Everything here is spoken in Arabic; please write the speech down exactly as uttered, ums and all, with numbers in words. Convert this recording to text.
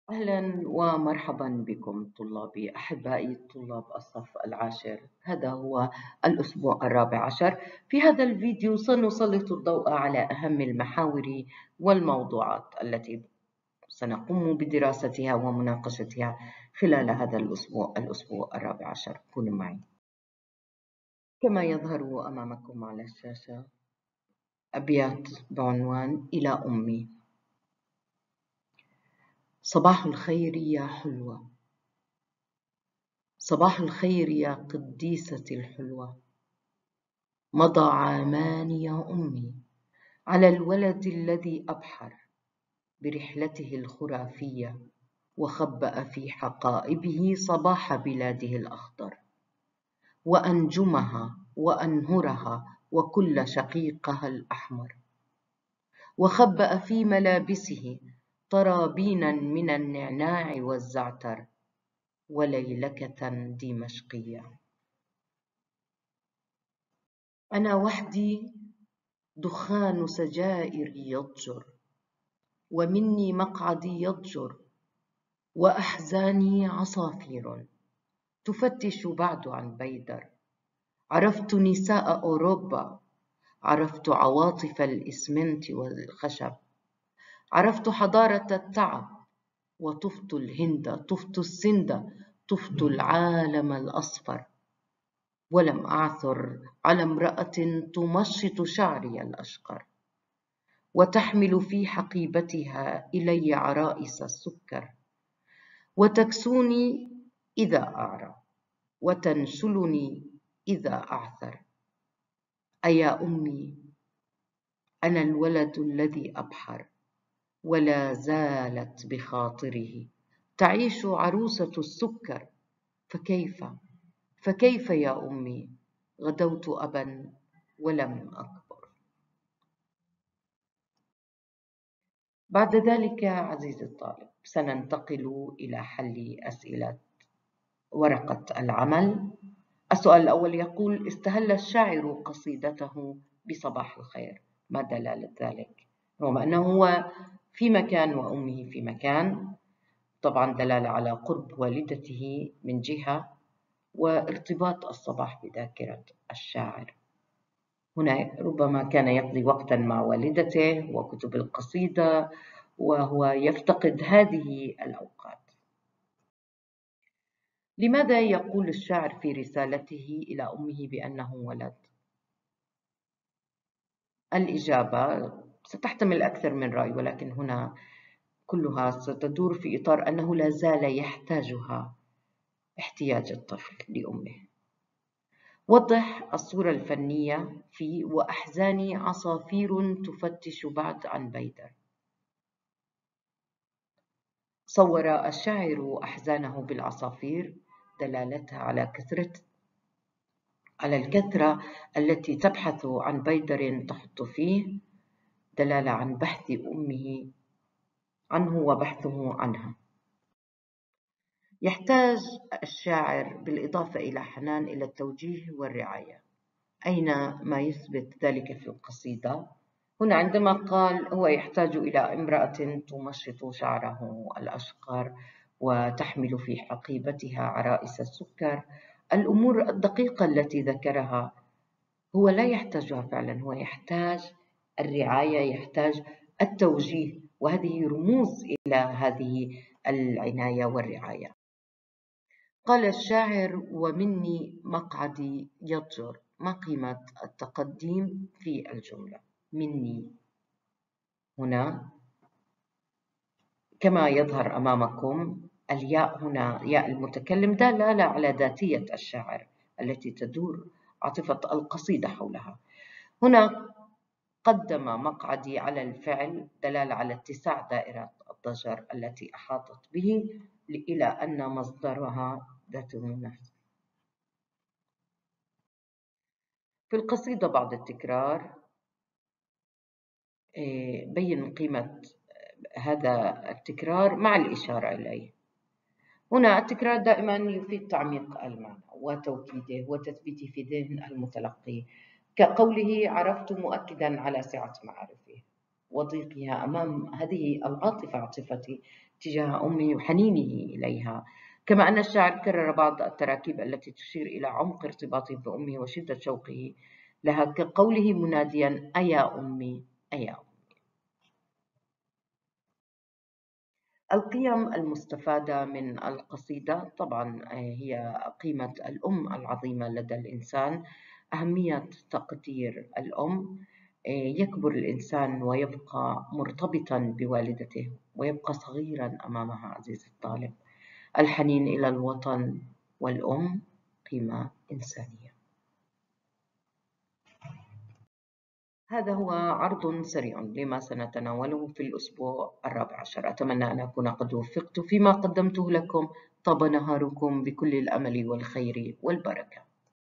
أهلا ومرحبا بكم طلابي أحبائي طلاب الصف العاشر. هذا هو الأسبوع الرابع عشر. في هذا الفيديو سنسلط الضوء على أهم المحاور والموضوعات التي سنقوم بدراستها ومناقشتها خلال هذا الأسبوع الأسبوع الرابع عشر. كونوا معي. كما يظهر أمامكم على الشاشة أبيات بعنوان إلى أمي. صباح الخير يا حلوة، صباح الخير يا قديستي الحلوة. مضى عامان يا أمي على الولد الذي أبحر برحلته الخرافية، وخبأ في حقائبه صباح بلاده الأخضر، وأنجمها وأنهرها وكل شقيقها الأحمر، وخبأ في ملابسه طرابينا من النعناع والزعتر وليلكة دمشقية. أنا وحدي دخان سجائري يضجر، ومني مقعدي يضجر، وأحزاني عصافير تفتش بعد عن بيدر. عرفت نساء أوروبا، عرفت عواطف الإسمنت والخشب، عرفت حضارة التعب، وطفت الهند، طفت السند، طفت العالم الأصفر، ولم أعثر على امرأة تمشط شعري الأشقر، وتحمل في حقيبتها إلي عرائس السكر، وتكسوني إذا أعرى، وتنشلني إذا أعثر. أيا أمي، أنا الولد الذي أبحر، ولا زالت بخاطره تعيش عروسة السكر. فكيف فكيف يا أمي غدوت أبا ولم أكبر. بعد ذلك عزيزي الطالب سننتقل إلى حل أسئلة ورقة العمل. السؤال الأول يقول: استهل الشاعر قصيدته بصباح الخير، ما دلالة ذلك؟ رغم أنه هو في مكان وأمه في مكان، طبعا دلالة على قرب والدته من جهة وارتباط الصباح بذاكرة الشاعر. هنا ربما كان يقضي وقتا مع والدته وكتب القصيدة وهو يفتقد هذه الأوقات. لماذا يقول الشاعر في رسالته إلى أمه بأنه ولد؟ الإجابة ستحتمل أكثر من رأي، ولكن هنا كلها ستدور في إطار أنه لا زال يحتاجها احتياج الطفل لأمه. وضح الصورة الفنية في وأحزاني عصافير تفتش بعد عن بيدر. صور الشاعر أحزانه بالعصافير دلالتها على كثرة على الكثرة التي تبحث عن بيدر تحط فيه، دلالة عن بحث أمه عنه وبحثه عنها. يحتاج الشاعر بالإضافة إلى حنان إلى التوجيه والرعاية. أين ما يثبت ذلك في القصيدة؟ هنا عندما قال هو يحتاج إلى امرأة تمشط شعره الأشقر وتحمل في حقيبتها عرائس السكر، الأمور الدقيقة التي ذكرها هو لا يحتاجها فعلا، هو يحتاج الرعاية، يحتاج التوجيه، وهذه رموز إلى هذه العناية والرعاية. قال الشاعر: ومني مقعدي يضجر. ما قيمة التقديم في الجملة؟ مني هنا كما يظهر أمامكم الياء هنا ياء المتكلم دلالة على ذاتية الشاعر التي تدور عاطفة القصيدة حولها. هنا قدم مقعدي على الفعل دلالة على اتساع دائرة الضجر التي أحاطت به إلى أن مصدرها ذاته نفس. في القصيدة بعد التكرار بين قيمة هذا التكرار مع الإشارة إليه. هنا التكرار دائما يفيد تعميق المعنى وتوكيده وتثبيته في ذهن المتلقي، كقوله: عرفت مؤكدا على سعة معارفه وضيقها أمام هذه العاطفة عاطفتي تجاه أمه وحنينه إليها. كما أن الشاعر كرر بعض التراكيب التي تشير إلى عمق ارتباطه بأمه وشدة شوقه لها، كقوله مناديا: أيا أمي أيا أمي. القيم المستفادة من القصيدة طبعا هي قيمة الأم العظيمة لدى الإنسان، أهمية تقدير الأم. يكبر الإنسان ويبقى مرتبطا بوالدته ويبقى صغيرا أمامها عزيزي الطالب. الحنين إلى الوطن والأم قيمة إنسانية. هذا هو عرض سريع لما سنتناوله في الأسبوع الرابع عشر. أتمنى أن أكون قد وفقت فيما قدمته لكم. طاب نهاركم بكل الأمل والخير والبركة.